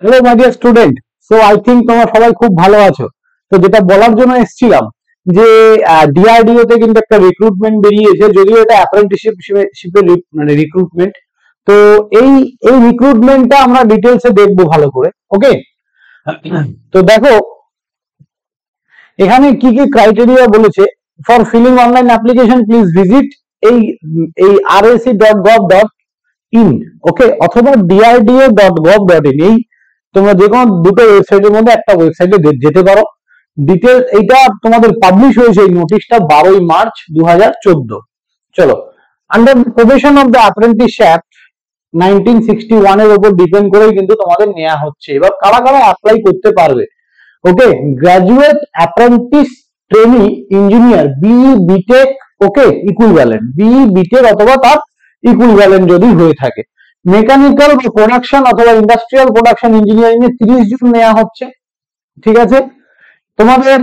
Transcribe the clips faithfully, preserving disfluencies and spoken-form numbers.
Hello my dear student, so I think তোমরা সবাই খুব ভালো আছো। তো যেটা বলার জন্য এসেছিলাম যে ডিআরডিও তে কিন্তু একটা রিক্রুটমেন্ট বেরিয়েছে, যদিও এটা অ্যাপ্রেন্টিসশিপ শিপের মানে রিক্রুটমেন্ট। তো এই এই রিক্রুটমেন্টটা আমরা ডিটেলসে দেখবো ভালো করে। ওকে, তো দেখো এখানে কি কি ক্রাইটেরিয়া বলেছে। For filling online application please visit এই এই RAC dot gov dot in, okay, অথবা DRDO dot gov dot in. এই তোমরা যে কোনো দুটো ওয়েবসাইটের মধ্যে একটা ওয়েবসাইটে যেতে পারো। ডিটেলস এইটা তোমাদের পাবলিশ হয়েছে এই নোটিশটা বারোই মার্চ দু হাজার চোদ্দ। চলো, under provision of the apprentice act nineteen sixty one এর উপর ডিপেন্ড করেই কিন্তু তোমাদের নেওয়া হচ্ছে। এবার কারা কারা অ্যাপ্লাই করতে পারবে? Okay, graduate apprentice trainee engineer BE BTech, okay, equivalent BE BTech অথবা তার ইকুইভ্যালেন্ট যদি হয়ে থাকে। মেকানিক্যাল প্রোডাকশন অথবা ইন্ডাস্ট্রিয়াল প্রোডাকশন ইঞ্জিনিয়ারিং এ তিরিশ জন নেওয়া হচ্ছে। ঠিক আছে, তোমাদের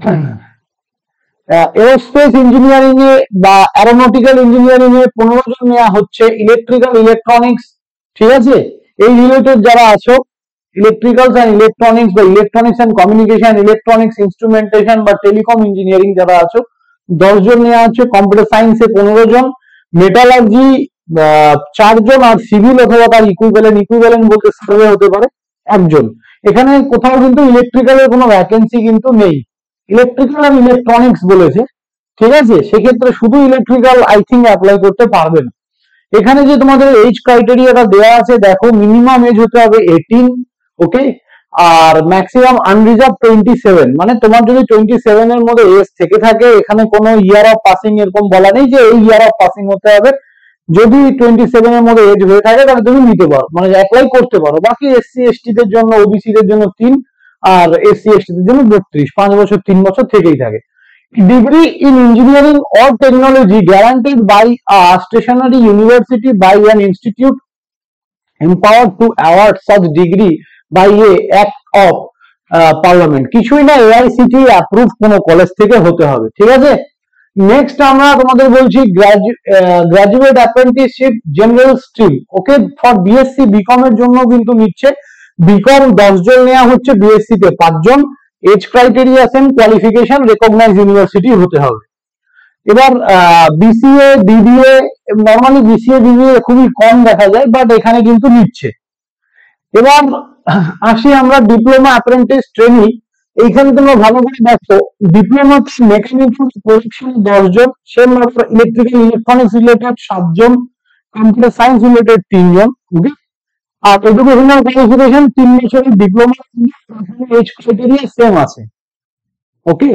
এরোস্পেস ইঞ্জিনিয়ারিং এ বা অ্যারোনটিক্যাল ইঞ্জিনিয়ারিং এ পনেরো জন নেওয়া হচ্ছে। ইলেকট্রিক্যাল ইলেকট্রনিক্স, ঠিক আছে, এই রিলেটেড যারা আছো, ইলেকট্রিক্যালস এন্ড ইলেকট্রনিক্স বা electronics and communication, electronics instrumentation বা টেলিকম ইঞ্জিনিয়ারিং যারা আছো দশ জন নেওয়া হচ্ছে। কম্পিউটার সায়েন্সে পনেরো জন, মেটালার্জি চারজন, আর সিভিল অথবা তার ইকুইভ্যালেন্ট, ইকুইভ্যালেন্ট বলতে সার্ভে হতে পারে একজন। এখানে কোথাও কিন্তু ইলেকট্রিক্যালের কোনো ভ্যাকেন্সি কিন্তু নেই। ইলেকট্রিক্যাল আর ইলেকট্রনিক্স বলেছে, ঠিক আছে, সেক্ষেত্রে শুধু ইলেকট্রিক্যাল আই থিঙ্ক অ্যাপ্লাই করতে পারবে না। এখানে যে তোমাদের এজ ক্রাইটেরিয়াটা দেওয়া আছে দেখো, মিনিমাম এজ হতে হবে এইটিন, ওকে, আর ম্যাক্সিমাম আনরিজার্ভ টোয়েন্টি সেভেন। মানে তোমার যদি টোয়েন্টি সেভেন এর মধ্যে এজ থেকে থাকে, এখানে কোনো ইয়ার অফ পাসিং এরকম বলা নেই যে এই ইয়ার অফ পাসিং হতে হবে। যদি টোয়েন্টি সেভেন এর মধ্যে এজ হয়ে থাকে তাহলে তুমি নিতে পারো, মানে অ্যাপ্লাই করতে পারো। বাকি এসসি এসটি দের জন্য, ওবিসি দের জন্য তিন, আর এসসি এসটি দের জন্য বত্রিশ, পাঁচ বছর তিন বছর থেকেই থাকে। Degree in engineering or technology guaranteed by a stationary university by an institute empowered to award such degree by a act of parliament. কিছুই না, এআইসিটি অ্যাপ্রুভ কোন কলেজ থেকে হতে হবে। ঠিক আছে, নেক্সট আমরা তোমাদের বলছি graduate apprenticeship general stream, okay, for BSc BCom এর জন্য কিন্তু নিচ্ছে। বিকম দশ জন নেওয়া হচ্ছে, বিএসসি তে পাঁচজন। Age criteria same, qualification recognise university হতে হবে। এবার BCA BBA, normally BCA BBA খুবই কম দেখা যায়, বাট এখানে কিন্তু নিচ্ছে। এবার আসি আমরা ডিপ্লোমা অ্যাপ্রেন্টিস ট্রেনি। এইখানে তোমরা ভালো করে দেখো, ডিপ্লোমা মেকানিক্যাল প্রোডাকশন দশ জন, সেম ইলেকট্রিক্যাল ইলেকট্রনিক্স রিলেটেড সাতজন, কম্পিউটার সায়েন্স রিলেটেড তিনজন, ওকে, আর এডুকেশনাল কোয়ালিফিকেশন তিন বছরের ডিপ্লোমা, এজ ক্রাইটেরিয়া সেম আছে। ওকে,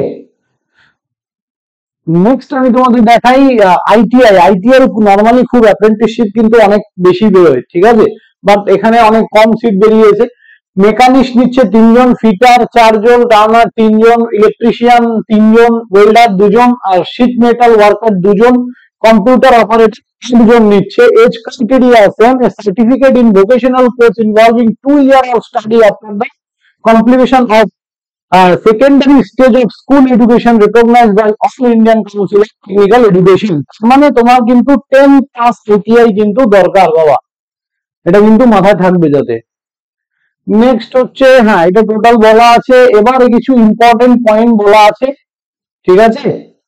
নেক্সট আমি তোমাদের দেখাই আইটিআই। আইটিআই নর্মালি খুব অ্যাপ্রেন্টিসশিপ কিন্তু অনেক বেশি বেরোয়, ঠিক আছে, বাট এখানে অনেক কম সিট বেরিয়েছে। মেকানিক্স নিচ্ছে তিনজন, ফিটার চারজন, টার্নার তিনজন, ইলেকট্রিশিয়ান তিনজন, ওয়েল্ডার দুজন, আর শীট মেটাল ওয়ার্কার দুজন, কম্পিউটার অপারেটর দুজন নিচ্ছে। Age criteria same, certificate in vocational course involving two year of study after the completion of secondary stage of school education recognised by all Indian council of technical education. মানে তোমার কিন্তু ten pass ITI কিন্তু দরকার বাবা, এটা কিন্তু মাথায় থাকবে যাতে। নেক্সট হচ্ছে, হ্যাঁ এটা টোটাল বলা আছে। এবারে কিছু ইম্পর্টেন্ট পয়েন্ট বলা আছে, ঠিক আছে।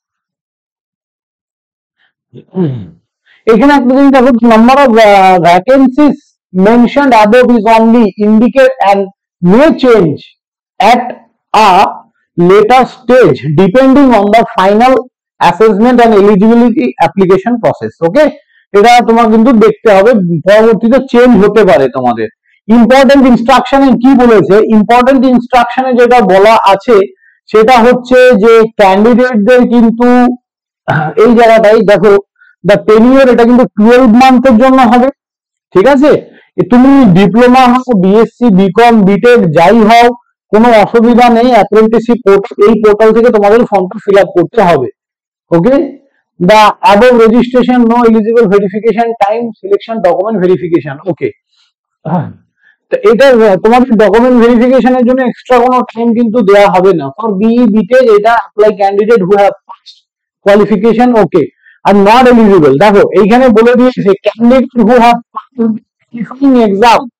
এখানে একটা জিনিস দেখো, number of vacancies mentioned above is only indicate and may change at a later stage depending on the final assessment and eligibility application process. Okay, এটা তোমার কিন্তু দেখতে হবে, পরবর্তীতে চেঞ্জ হতে পারে তোমাদের। ইম্পর্টেন্ট ইনস্ট্রাকশনে কি বলেছে? ইম্পর্টেন্ট ইনস্ট্রাকশনে যেটা বলা আছে সেটা হচ্ছে যে ক্যান্ডিডেটদের কিন্তু এই জায়গাটাই দেখো, দ্য টেনিওর এটা কিন্তু টুয়েলভ মান্থের জন্য হবে, ঠিক আছে। তুমি ডিপ্লোমা হও, বিএসসি বিকম বিটেক যাই হও, কোনো অসুবিধা নেই। অ্যাপ্রেন্টিসশিপ এই পোর্টাল থেকে তোমাদের ফর্মটা ফিল আপ করতে হবে। Okay, the above registration no eligible verification time selection document verification. Okay, তো এটা তোমাদের ডকুমেন্ট ভেরিফিকেশনের জন্য এক্সট্রা কোনো টাইম কিন্তু দেওয়া হবে না। ফর বিই বিটেক এটা apply candidate who have passed qualification, okay, are not eligible. দেখো এইখানে বলে দিয়েছে candidate who have passed exam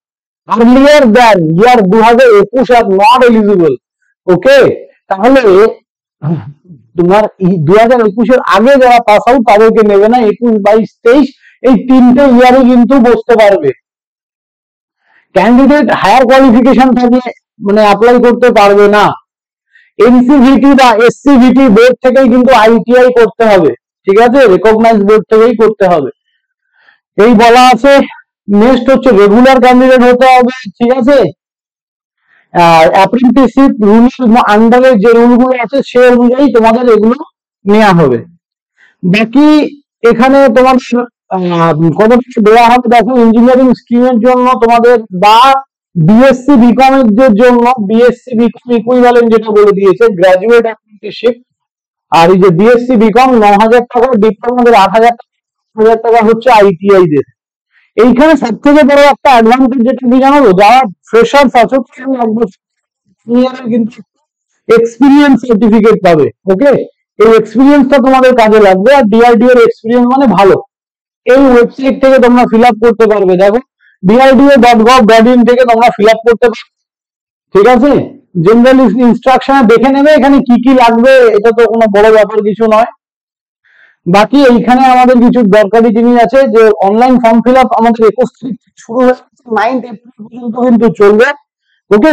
earlier than year দু হাজার একুশ আর নট এলিজিবল। ওকে, তাহলে তোমার দু হাজার একুশের আগে যারা পাস আউট তাদেরকে নেবে না, একুশ বাইশ তেইশ এই তিনটে ইয়ারে কিন্তু বসতে পারবে। ক্যান্ডিডেট হায়ার কোয়ালিফিকেশন থাকলে মানে অ্যাপ্লাই করতে পারবে না। এনসিভিটি বা এসসিভিটি বোর্ড থেকেই কিন্তু আইটিআই করতে হবে, ঠিক আছে, রেকগনাইজ বোর্ড থেকেই করতে হবে, এই বলা আছে। নেক্সট হচ্ছে রেগুলার ক্যান্ডিডেট হতে হবে, ঠিক আছে। অ্যাপ্রেন্টিসশিপ রুলের আন্ডারে যে রুলগুলো আছে সে অনুযায়ী তোমাদের এগুলো নেওয়া হবে। বাকি এখানে তোমার কত টাকা দেওয়া হবে দেখো, ইঞ্জিনিয়ারিং স্ট্রিমের জন্য তোমাদের বা বিএসসি বিকম এর জন্য বিএসসি বিকম ইকুইভ্যালেন্ট যেটা বলে দিয়েছে গ্রাজুয়েট অ্যাপ্রেন্টিসশিপ, আর এই যে বিএসসি বিকম ন হাজার টাকা, ডিপ্লোমাদের আট হাজার হাজার টাকা হচ্ছে আইটিআই দের। এইখানে সব থেকে বড় একটা অ্যাডভান্টেজ যেটা কি জানো, যারা ফ্রেশার আছো কিন্তু এক্সপিরিয়েন্স সার্টিফিকেট পাবে। ওকে, এই এক্সপিরিয়েন্সটা তোমাদের কাজে লাগবে। আর ডিআরডিও এর এক্সপিরিয়েন্স মানে ভালো, এই ওয়েবসাইট থেকে তোমরা ফিল আপ করতে পারবে। দেখো DRDO dot gov dot in থেকে তোমরা ফিল আপ করতে পারবে, ঠিক আছে। জেনারেল ইনস্ট্রাকশন দেখে নেবে এখানে কি কি লাগবে, এটা তো কোনো বড় ব্যাপার কিছু নয়। বাকি এইখানে আমাদের কিছু দরকারি জিনিস আছে, যে অনলাইন ফর্ম ফিল আপ আমাদের একুশ তারিখ শুরু হয়ে নাইন্থ এপ্রিল পর্যন্ত কিন্তু চলবে। ওকে,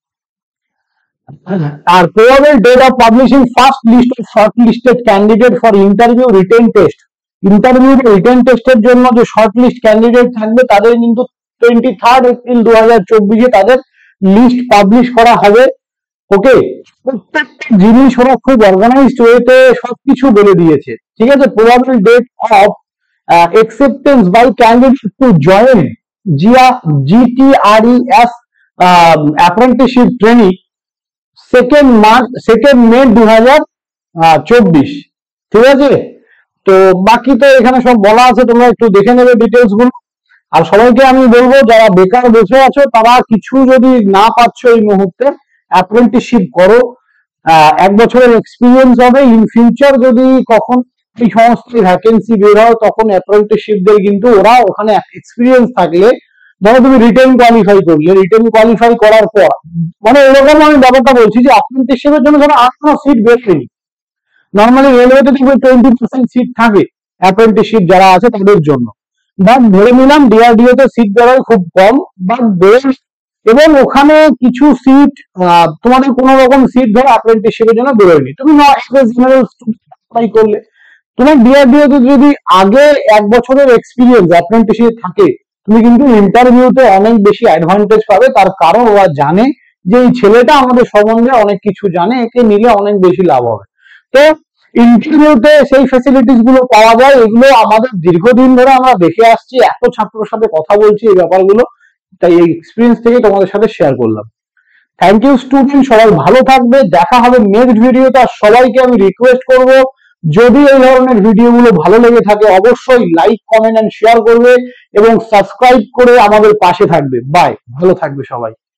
আর probable date of publishing first list of short listed candidate for interview written test. Interview written টেস্টের জন্য যে শর্ট লিস্ট ক্যান্ডিডেট থাকবে তাদের কিন্তু টোয়েন্টি থার্ড এপ্রিল দু হাজার চব্বিশে তাদের লিস্ট পাবলিশ করা হবে। ওকে, প্রত্যেকটা জিনিস ওরা খুব অর্গানাইজড ওয়েতে সবকিছু বলে দিয়েছে, ঠিক আছে। Probable date of acceptance by candidate to join G T R E S uh, apprenticeship training second March second May দু হাজার চব্বিশ, ঠিক আছে। তো বাকি তো এখানে সব বলা আছে, তোমরা একটু দেখে নেবে ডিটেলস গুলো। আর সবাইকে আমি বলবো যারা বেকার বসে আছো তারা কিছু যদি না পাচ্ছ এই মুহূর্তে, অ্যাপ্রেন্টিসশিপ করো, এক বছরের এক্সপিরিয়েন্স হবে। ইন ফিউচার যদি কখন এই সমস্ত ভ্যাকেন্সি বের হয় তখন অ্যাপ্রেন্টিসশিপদের কিন্তু ওরা ওখানে এক্সপিরিয়েন্স থাকলে, ধরো তুমি রিটেন কোয়ালিফাই করলে, রিটেন কোয়ালিফাই করার পর মানে এরকম আমি ব্যাপারটা বলছি যে অ্যাপ্রেন্টিসশিপের জন্য ধরো আর কোনো সিট বের হয়নি। নর্মালি রেলওয়েতে দেখবে টোয়েন্টি পার্সেন্ট সিট থাকে অ্যাপ্রেন্টিসশিপ যারা আছে তাদের জন্য, বাট ধরে নিলাম ডিআরডিও তে সিট বেরোয় খুব কম, বাট বের এবং ওখানে কিছু সিট তোমাদের কোনো রকম সিট ধরো অ্যাপ্রেন্টিসশিপের জন্য বেরোয়নি, তুমি জেনারেল অ্যাপ্লাই করলে, তোমার ডিআরডিও তে যদি আগে এক বছরের এক্সপিরিয়েন্স অ্যাপ্রেন্টিসশিপ থাকে তুমি কিন্তু ইন্টারভিউতে অনেক বেশি অ্যাডভান্টেজ পাবে। তার কারণ ওরা জানে যে এই ছেলেটা আমাদের সম্বন্ধে অনেক কিছু জানে, একে নিলে অনেক বেশি লাভ হবে। তো ইন্টারভিউতে সেই ফ্যাসিলিটিস গুলো পাওয়া যায়, এগুলো আমাদের দীর্ঘদিন ধরে আমরা দেখে আসছি, এত ছাত্রের সাথে কথা বলছি এই ব্যাপারগুলো, তাই এই এক্সপিরিয়েন্স থেকে তোমাদের সাথে শেয়ার করলাম। থ্যাংক ইউ স্টুডেন্ট, সবাই ভালো থাকবে, দেখা হবে নেক্সট ভিডিওতে। আর সবাইকে আমি রিকোয়েস্ট করব যদি এই ধরনের ভিডিওগুলো ভালো লেগে থাকে অবশ্যই লাইক কমেন্ট এন্ড শেয়ার করবে এবং সাবস্ক্রাইব করে আমাদের পাশে থাকবে। বাই, ভালো থাকবে সবাই।